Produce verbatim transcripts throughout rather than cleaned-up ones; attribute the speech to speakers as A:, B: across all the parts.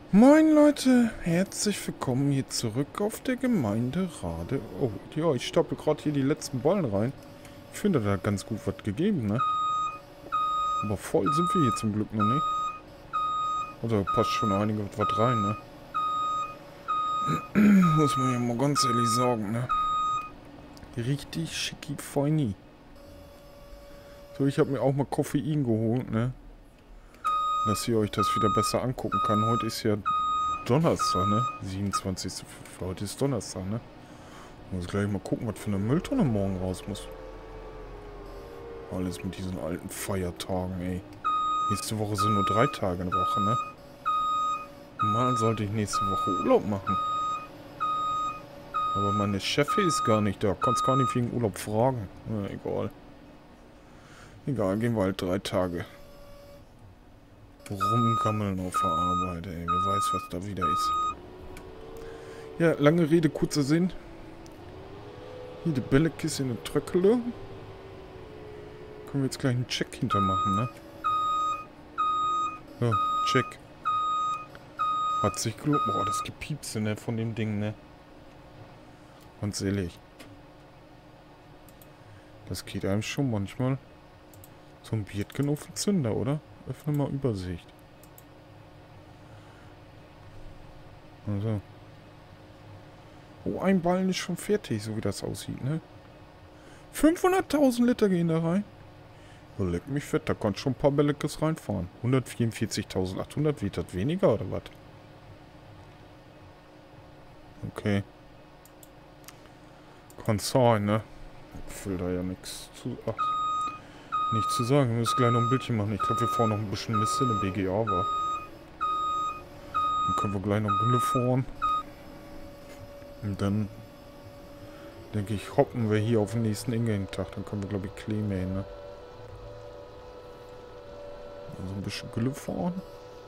A: Moin Leute, herzlich willkommen hier zurück auf der Gemeinde Rade. Oh, ja, ich stapel gerade hier die letzten Ballen rein. Ich finde, da hat ganz gut was gegeben, ne? Aber voll sind wir hier zum Glück noch nicht. Also passt schon einiges was rein, ne? Muss man ja mal ganz ehrlich sagen, ne? Richtig schicki feini. So, ich habe mir auch mal Koffein geholt, ne? Dass ihr euch das wieder besser angucken kann. Heute ist ja Donnerstag, ne? siebenundzwanzigster fünfter Heute ist Donnerstag, ne? Ich muss gleich mal gucken, was für eine Mülltonne morgen raus muss. Alles mit diesen alten Feiertagen, ey. Nächste Woche sind nur drei Tage in der Woche, ne? Mal sollte ich nächste Woche Urlaub machen. Aber meine Chefin ist gar nicht da. Kannst gar nicht wegen Urlaub fragen. Na, egal. Egal, gehen wir halt drei Tage rumgammeln auf der Arbeit, ey. Wer weiß, was da wieder ist. Ja, lange Rede, kurzer Sinn. Hier die Bällekiste in der Tröckele. Können wir jetzt gleich einen Check hintermachen, ne? Ja, Check. Hat sich gelohnt. Boah, das Gepiepse, ne, von dem Ding, ne? Ganz ehrlich. Das geht einem schon manchmal. So ein Biertchen auf den Zünder, oder? Öffne mal Übersicht. Also. Oh, ein Ballen ist schon fertig, so wie das aussieht, ne? fünfhunderttausend Liter gehen da rein. Oh, leck mich fett, da kann schon ein paar Bällekes reinfahren. hundertvierundvierzigtausendachthundert, wird das weniger oder was? Okay. Kann sein, ne? Ich will da ja nichts zu... Ach, nichts zu sagen. Wir müssen gleich noch ein Bildchen machen. Ich glaube, wir fahren noch ein bisschen Mist in der B G A, war. Dann können wir gleich noch Gülle fahren. Und dann... denke ich, hoppen wir hier auf den nächsten Ingame-Tag. Dann können wir, glaube ich, Klee mähen, ne? Also ein bisschen Gülle fahren.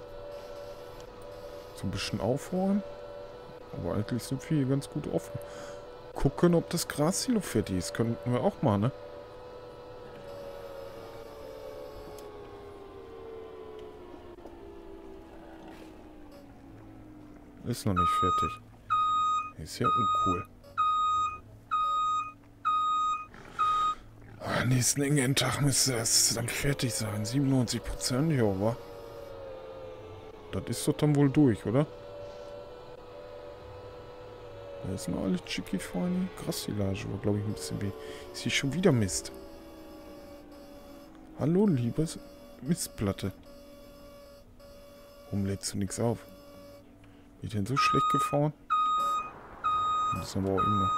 A: So ein bisschen aufräumen. Aber eigentlich sind wir hier ganz gut offen. Gucken, ob das Grassilo fertig ist. Könnten wir auch mal, ne? Ist noch nicht fertig. Ist ja uncool. Ah, nächsten engen Tag müsste es dann fertig sein. siebenundneunzig Prozent, ja, wa? Das ist doch dann wohl durch, oder? Da ist noch alles schicki feine Grassilage, aber glaube ich ein bisschen weh. Ist hier schon wieder Mist. Hallo, liebes Mistplatte. Warum lädst du nichts auf? Wird denn so schlecht gefahren? Das ist aber auch immer.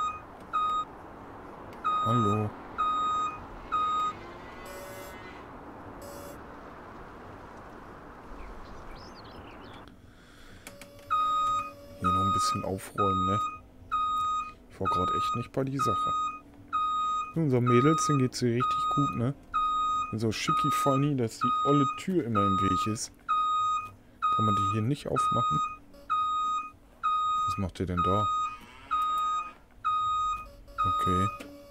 A: Hallo. Hier noch ein bisschen aufräumen, ne? Ich war gerade echt nicht bei die Sache. Unseren Mädels, denen geht's hier richtig gut, ne? So schicki funny, dass die olle Tür immer im Weg ist. Kann man die hier nicht aufmachen? Was macht ihr denn da? Okay.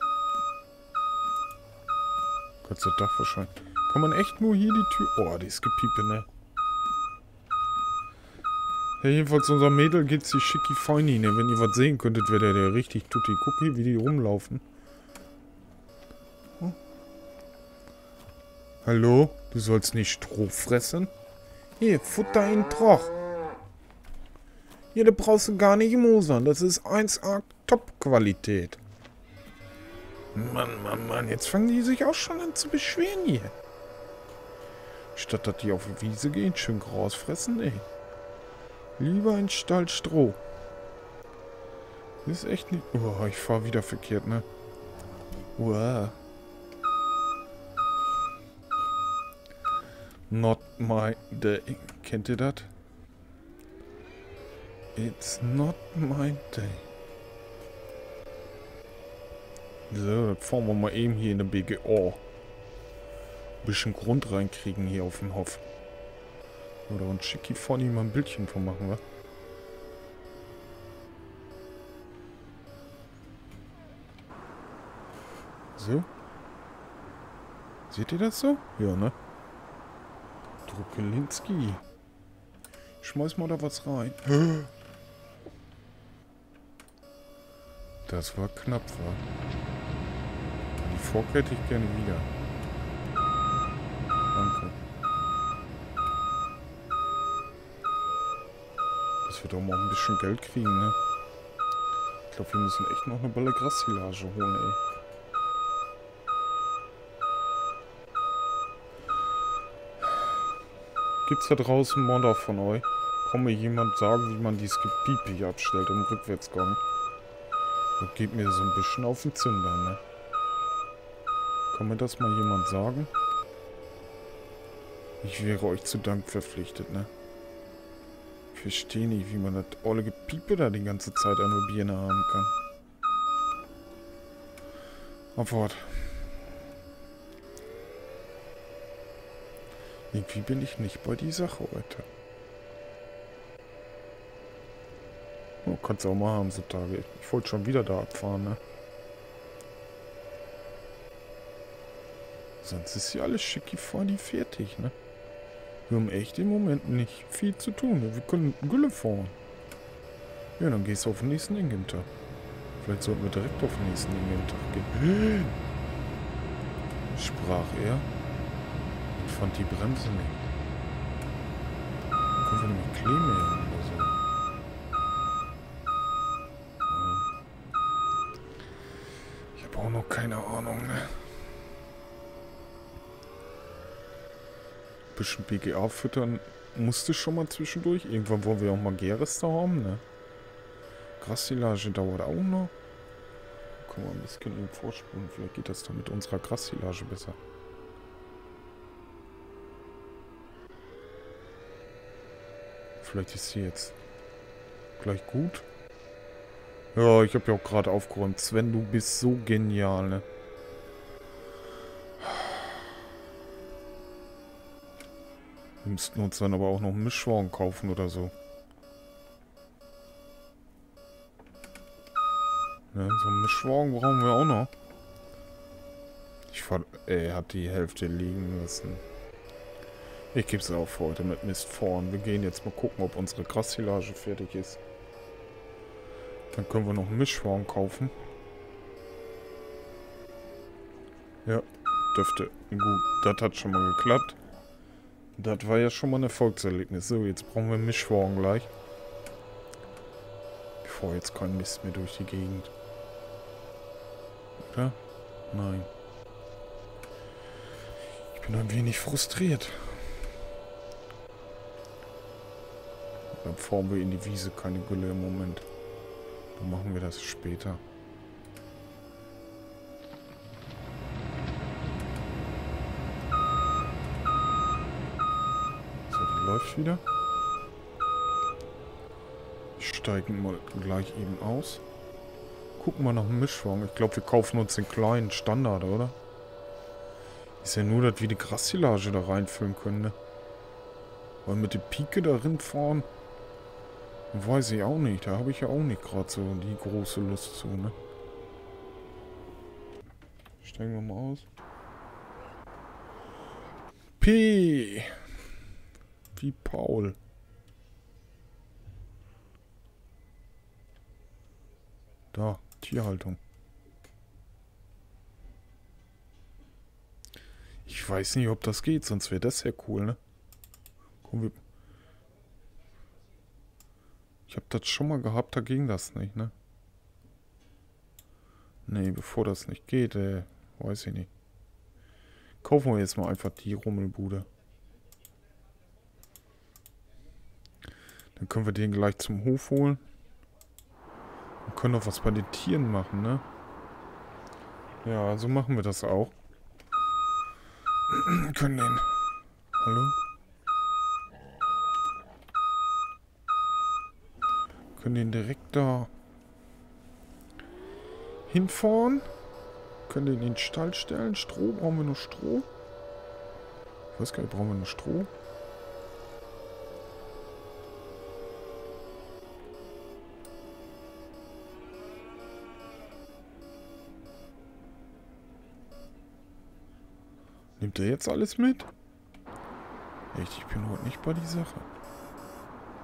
A: Gott sei Dank wahrscheinlich. Kann man echt nur hier die Tür... Oh, die ist gepiepe, ne? Ja, jedenfalls unser Mädel geht's die schicki feini, ne? Wenn ihr was sehen könntet, wäre der, der richtig tutti. Guck hier, wie die rumlaufen. Hm? Hallo? Du sollst nicht Stroh fressen? Hier, Futter in Troch. Hier, da brauchst du gar nicht mosern. Das ist eins A Top-Qualität. Mann, Mann, Mann. Jetzt fangen die sich auch schon an zu beschweren hier. Statt dass die auf die Wiese gehen, schön Gras fressen, ey. Lieber ein Stall Stroh. Das ist echt nicht... Oh, ich fahre wieder verkehrt, ne? Wow. Not my day. Kennt ihr das? It's not my day. So, das fahren wir mal eben hier in der B G A. Bisschen Grund reinkriegen hier auf den Hof. Oder ein schicki funny mal ein Bildchen von machen, wa? So. Seht ihr das so? Ja, ne? Druckelinski. Schmeiß mal da was rein. Das war knapp, war. Die Fork hätte ich gerne wieder. Danke. Dass wir doch mal ein bisschen Geld kriegen, ne? Ich glaube, wir müssen echt noch eine Balle Grassilage holen, ey. Gibt's da draußen Modder von euch? Kann mir jemand sagen, wie man dieses Gepiepe hier abstellt im Rückwärtsgang? Das geht mir so ein bisschen auf den Zünder, ne? Kann mir das mal jemand sagen? Ich wäre euch zu Dank verpflichtet, ne? Ich verstehe nicht, wie man das olle Gepiepe da die ganze Zeit an der Birne haben kann. Abfahrt. Irgendwie bin ich nicht bei die Sache heute. Oh, kannst du auch mal haben so Tage. Ich wollte schon wieder da abfahren, ne? Sonst ist hier alles schicki-fani fertig, ne? Wir haben echt im Moment nicht viel zu tun. Wir können Gülle fahren. Ja, dann gehst du auf den nächsten Ingame-Tag. Vielleicht sollten wir direkt auf den nächsten Ingame-Tag gehen. Sprach er und fand die Bremse nicht. Dann können wir nämlich kleben oder so. Ich habe auch noch keine Ahnung, ne? Bisschen B G A füttern musste schon mal zwischendurch. Irgendwann wollen wir auch mal Geres da haben, ne? Grassilage dauert auch noch. Guck mal, ein bisschen im Vorsprung. Vielleicht geht das dann mit unserer Grassilage besser. Vielleicht ist sie jetzt gleich gut. Ja, ich habe ja auch gerade aufgeräumt. Sven, du bist so genial, ne? Wir müssten uns dann aber auch noch einen Mischwagen kaufen oder so. Ne, so einen Mischwagen brauchen wir auch noch. Ich fahr, er hat die Hälfte liegen lassen. Ich gebe es auf heute mit Mist vorn. Wir gehen jetzt mal gucken, ob unsere Grassilage fertig ist. Dann können wir noch einen Mischwagen kaufen. Ja, dürfte. Gut, das hat schon mal geklappt. Das war ja schon mal ein Erfolgserlebnis. So, jetzt brauchen wir einen Mischwagen gleich. Ich fahre jetzt kein Mist mehr durch die Gegend. Oder? Nein. Ich bin ein wenig frustriert. Dann fahren wir in die Wiese keine Gülle im Moment. Dann machen wir das später. So, die läuft wieder. Ich steige mal gleich eben aus. Gucken wir nach dem Mischwagen. Ich glaube, wir kaufen uns den kleinen Standard, oder? Ist ja nur, dass wir die Grassilage da reinfüllen können, ne? Weil mit der Pike darin fahren, weiß ich auch nicht. Da habe ich ja auch nicht gerade so die große Lust zu, ne? Steigen wir mal aus. P. Wie Paul. Da, Tierhaltung. Ich weiß nicht, ob das geht, sonst wäre das ja cool, ne? Komm, wir ich habe das schon mal gehabt, da ging das nicht, ne? Nee, bevor das nicht geht, äh, weiß ich nicht. Kaufen wir jetzt mal einfach die Rummelbude. Dann können wir den gleich zum Hof holen. Wir können auch was bei den Tieren machen, ne? Ja, so machen wir das auch. Wir können den... Hallo? Wir können den direkt da hinfahren. Können den in den Stall stellen. Stroh, brauchen wir noch Stroh? Ich weiß gar nicht, brauchen wir noch Stroh? Nimmt er jetzt alles mit? Echt, ich bin heute nicht bei die Sache.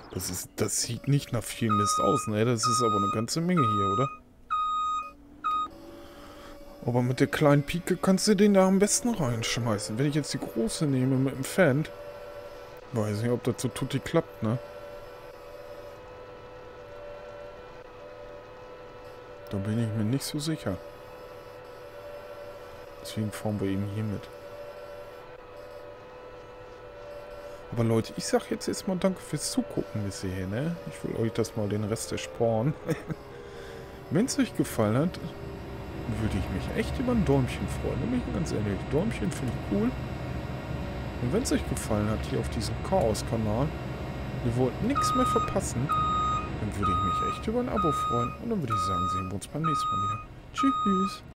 A: Das ist, das sieht nicht nach viel Mist aus, ne? Das ist aber eine ganze Menge hier, oder? Aber mit der kleinen Pike kannst du den da am besten reinschmeißen. Wenn ich jetzt die große nehme mit dem Fan, weiß nicht, ob das so tutti klappt, ne? Da bin ich mir nicht so sicher. Deswegen fahren wir eben hier mit. Aber Leute, ich sag jetzt erstmal danke fürs Zugucken bis hierhin, ne? Ich will euch das mal den Rest ersparen. Wenn es euch gefallen hat, würde ich mich echt über ein Däumchen freuen. Nämlich ganz ehrlich, Däumchen finde ich cool. Und wenn es euch gefallen hat, hier auf diesem Chaos-Kanal, ihr wollt nichts mehr verpassen, dann würde ich mich echt über ein Abo freuen. Und dann würde ich sagen, sehen wir uns beim nächsten Mal wieder. Tschüss!